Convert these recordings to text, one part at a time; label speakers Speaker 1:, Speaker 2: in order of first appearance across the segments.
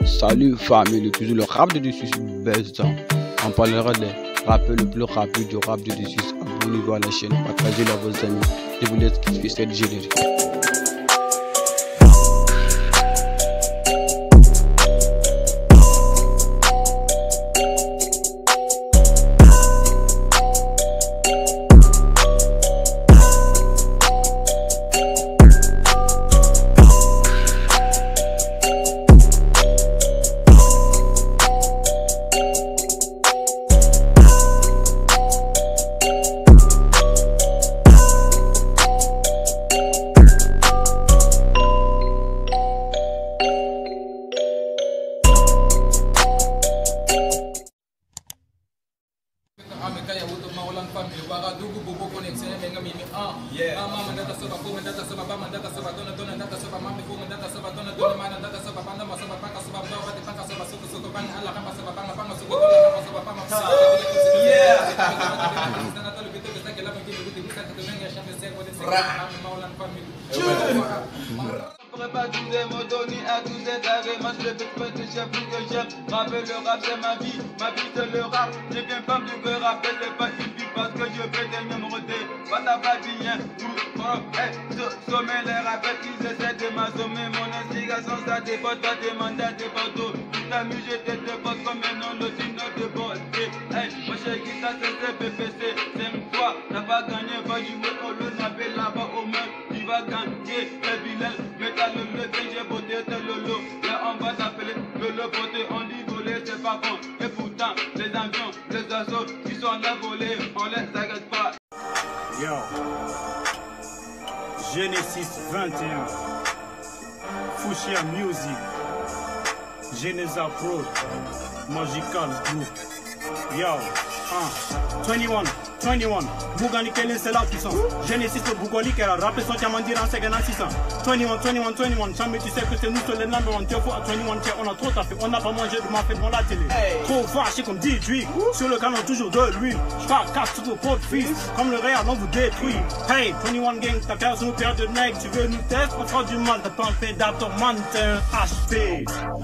Speaker 1: Salut famille, toujours le rap de Dessus best. On parlera des rappeurs le plus rapide du rap de Dessus. Abonnez-vous à la chaîne, partagez-la à vos amis. Je vous laisse kiffer cette générique.
Speaker 2: Rappelle le rap c'est ma vie c'est le rap. J'ai bien peur de me rappeler pas une vie parce que je vais des numéros de pas ta pas bien sommet les rappels ils essaient de m'assommer. Mon instigation ça dépend pas des mandats des bateaux. Tu t'amuses je te dépose comme un nom le dino de beauté. Moi j'ai guitare c'est PPC. C'est toi t'as pas gagné va jouer au lot n'appelle là-bas au moins tu vas gagner le vilain. Métal le levé j'ai beauté tel le lot. Là on va t'appeler le beauté on dit voler c'est pas bon. Et pourtant les avions, les oiseaux qui sont là volés, on les agresse pas.
Speaker 3: Yo, Genesis 21, Fuchsia Music, Genesa Pro, Magical Group. Yo, 21, Bougani Kellen c'est la puissance. Genesis le Bougoli qui a rappelé son diamant en 600. 21, jamais tu sais que c'est nous sur les number one. Tu vois à 21, on a trop tapé, on n'a pas mangé de ma fête devant la télé. Trop fâché comme DJ, sur le canon toujours de l'huile. Casse tout le pot de fils, comme le Real on vous détruit. Hey, 21 gang, ta case nous perd de nègre. Tu veux nous tester, on fera du mal, t'as pas un pédale, ton man t'es un HP.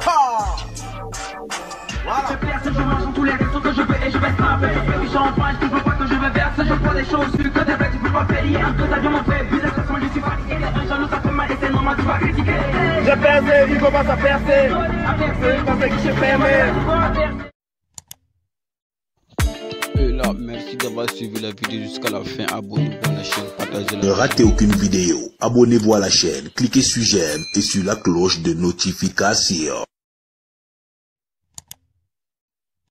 Speaker 4: Voilà. Je perce, je mange dans tous les restos que je veux et je vais snapper. Je champagne, tu veux pas que je me verse. Je prends des choses sur que des bêtes, tu peux pas payer. Un peu d'avion montré, business, je suis fatigué. Un jaloux, ça fait mal et c'est normal, tu vas critiquer.
Speaker 2: J'ai percé, il faut pas ça percer. Parce que j'ai fermé.
Speaker 1: Et là, merci d'avoir suivi la vidéo jusqu'à la fin. Abonnez-vous à la chaîne, partagez-la.
Speaker 5: Ne ratez aucune vidéo. Abonnez-vous à la chaîne, cliquez sur j'aime et sur la cloche de notification.